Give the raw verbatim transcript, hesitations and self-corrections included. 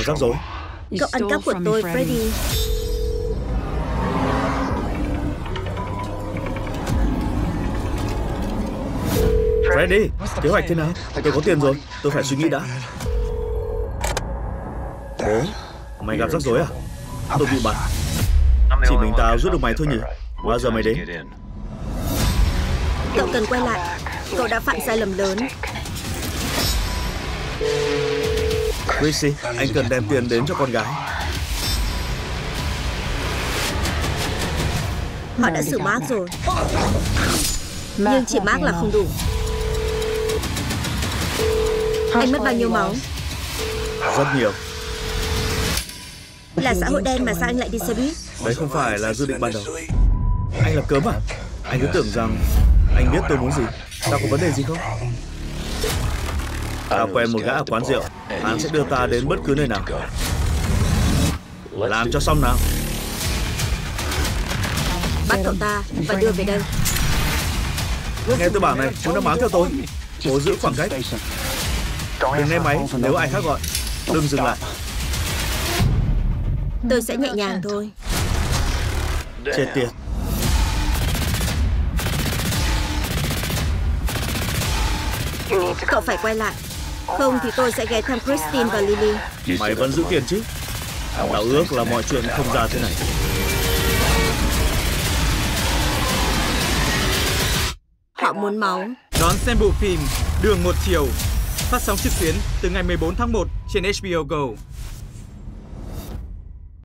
gặp rắc rối. Cậu ăn cắp của tôi, Freddy. Freddy, kế hoạch thế nào? Tôi có tiền rồi, tôi phải suy nghĩ đã. Bố, mày gặp rắc rối à? Tôi bị bắn. Chỉ mình tao giúp được mày thôi nhỉ? Bao giờ mày đến? Cậu cần quay lại. Cậu đã phạm sai lầm lớn. Chrissy, anh cần đem tiền đến cho con gái. Họ đã xử Mark rồi. Nhưng chỉ Mark là không đủ. Anh mất bao nhiêu máu? Rất nhiều. Là xã hội đen mà sao anh lại đi xe buýt? Đấy không phải là dự định ban đầu. Anh là cớm à? Anh cứ tưởng rằng anh biết tôi muốn gì. Tao có vấn đề gì không? Tao quen một gã ở quán rượu. Hắn sẽ đưa ta đến bất cứ nơi nào. Làm cho xong nào. Bắt cậu ta và đưa về đây. Nghe tôi bảo này, chúng đã bám theo tôi. Cố giữ khoảng cách. Đừng nghe máy nếu ai khác gọi. Đừng dừng lại. Tôi sẽ nhẹ nhàng thôi. Chết tiệt. Cậu phải quay lại. Không thì tôi sẽ ghé thăm Christine và Lily. Mày vẫn giữ tiền chứ? Tao ước là mọi chuyện không ra thế này. Họ muốn máu. Đón xem bộ phim Đường Một Chiều, phát sóng trực tuyến từ ngày mười bốn tháng một trên H B O Go.